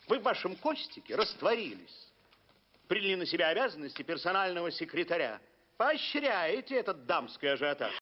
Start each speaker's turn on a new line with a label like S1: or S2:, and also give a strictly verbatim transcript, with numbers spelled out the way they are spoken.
S1: Вы в вашем Костике растворились. Приняли на себя обязанности персонального секретаря. Поощряете этот дамский ажиотаж.